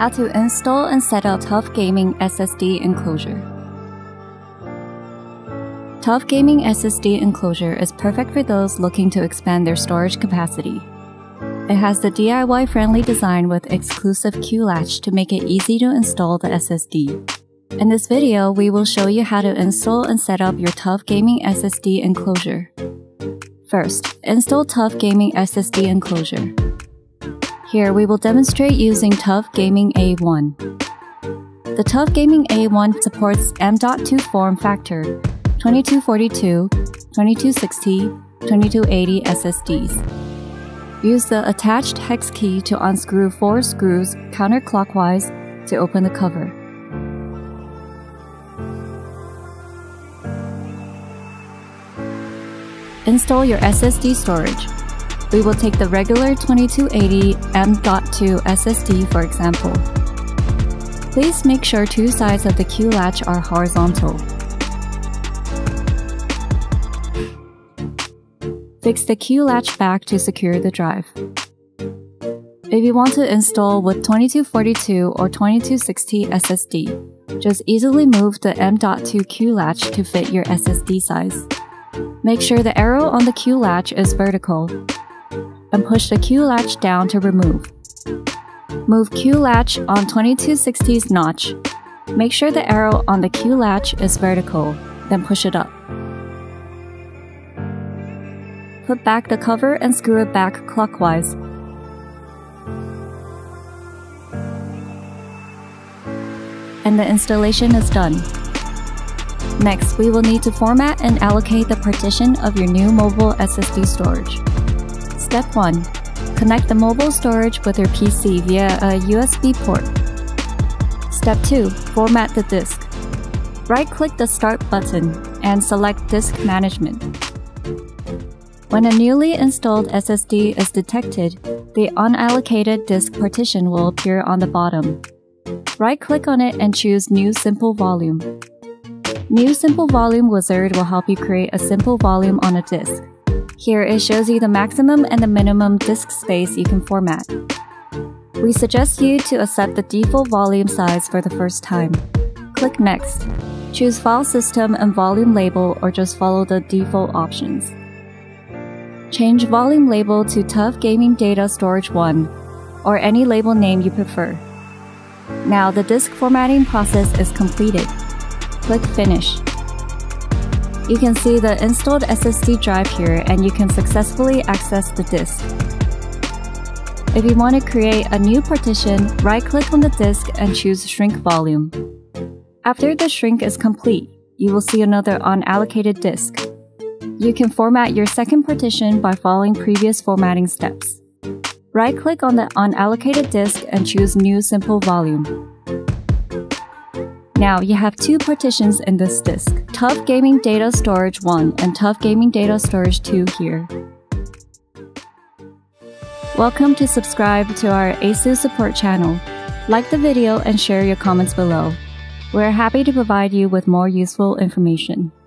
How to install and set up TUF Gaming SSD Enclosure. TUF Gaming SSD Enclosure is perfect for those looking to expand their storage capacity. It has the DIY-friendly design with exclusive Q-Latch to make it easy to install the SSD. In this video, we will show you how to install and set up your TUF Gaming SSD Enclosure. First, install TUF Gaming SSD Enclosure. Here, we will demonstrate using TUF Gaming A1. The TUF Gaming A1 supports M.2 form factor, 2242, 2260, 2280 SSDs. Use the attached hex key to unscrew 4 screws counterclockwise to open the cover. Install your SSD storage. We will take the regular 2280 M.2 SSD for example. Please make sure 2 sides of the Q-Latch are horizontal. Fix the Q-Latch back to secure the drive. If you want to install with 2242 or 2260 SSD, just easily move the M.2 Q-Latch to fit your SSD size. Make sure the arrow on the Q-Latch is vertical, and push the Q-Latch down to remove. Move Q-Latch on 2260's notch. Make sure the arrow on the Q-Latch is vertical, then push it up. Put back the cover and screw it back clockwise. And the installation is done. Next, we will need to format and allocate the partition of your new mobile SSD storage. Step 1. Connect the mobile storage with your PC via a USB port. Step 2. Format the disk. Right-click the Start button and select Disk Management. When a newly installed SSD is detected, the unallocated disk partition will appear on the bottom. Right-click on it and choose New Simple Volume. New Simple Volume Wizard will help you create a simple volume on a disk. Here it shows you the maximum and the minimum disk space you can format. We suggest you to accept the default volume size for the first time. Click Next. Choose File System and Volume Label or just follow the default options. Change volume label to TUF Gaming Data Storage 1 or any label name you prefer. Now the disk formatting process is completed. Click Finish. You can see the installed SSD drive here and you can successfully access the disk. If you want to create a new partition, right-click on the disk and choose Shrink Volume. After the shrink is complete, you will see another unallocated disk. You can format your second partition by following previous formatting steps. Right-click on the unallocated disk and choose New Simple Volume. Now you have 2 partitions in this disk, TUF Gaming Data Storage 1 and TUF Gaming Data Storage 2 here. Welcome to subscribe to our ASUS support channel. Like the video and share your comments below. We're happy to provide you with more useful information.